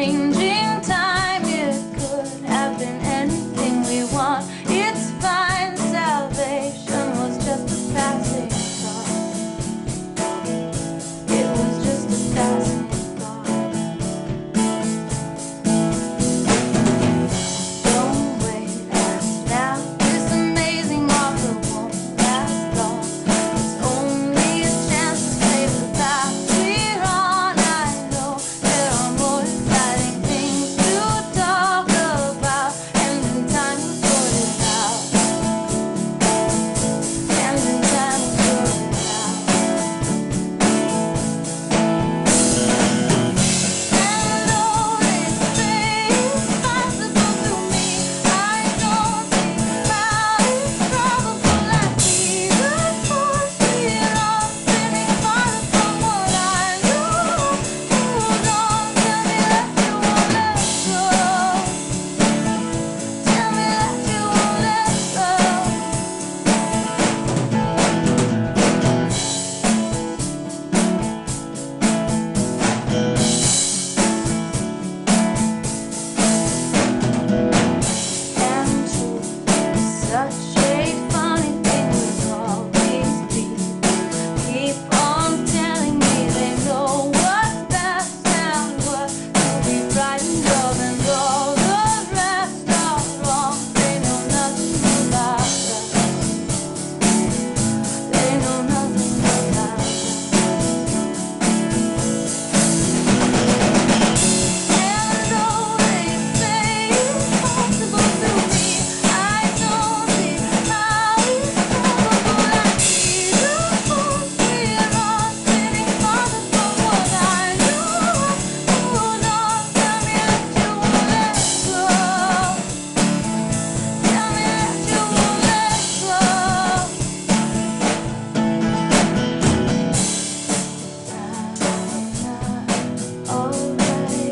changing time. It could have been anything we want. It's fine, salvation was just a passing thought. It was just a passing thought. Don't wait, ask now. This amazing offer won't last long. It's only a chance to save the past. We're on, I know there are more exciting things to talk about, and in time we'll sort it out. And in time we'll sort it out. And though they say it's possible to me, I don't see how it's probable. Like Jesus forced me along, spinning farther from what I knew. Hold on, tell me that you won't let go. Tell me that you won't let go. And truth is such a funny thing with all these people. Keep on telling me they know what's best and what to be right and love, and all the rest are wrong. They know nothing about us. They know nothing about us. And though they say it's possible to me, I don't see how it's probable. Like Jesus forced me along, spinning farther from what I knew. Hold on, tell me that you won't let go. Tell me that you won't let go. I'm not alright.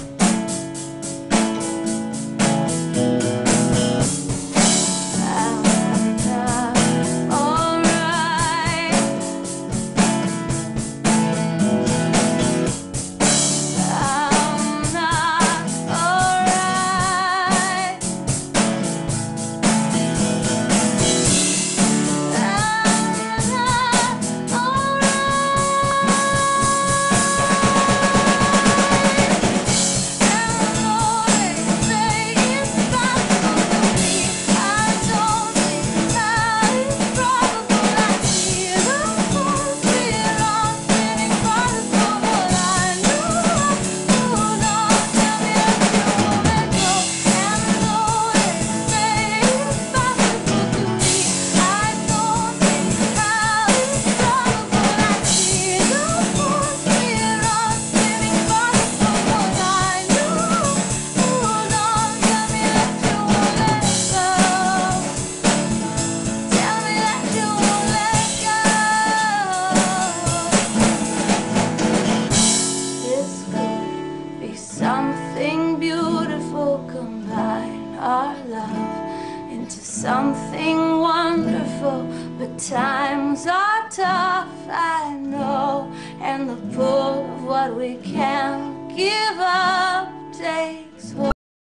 Something beautiful, combine our love into something wonderful. But times are tough, I know, and the pull of what we can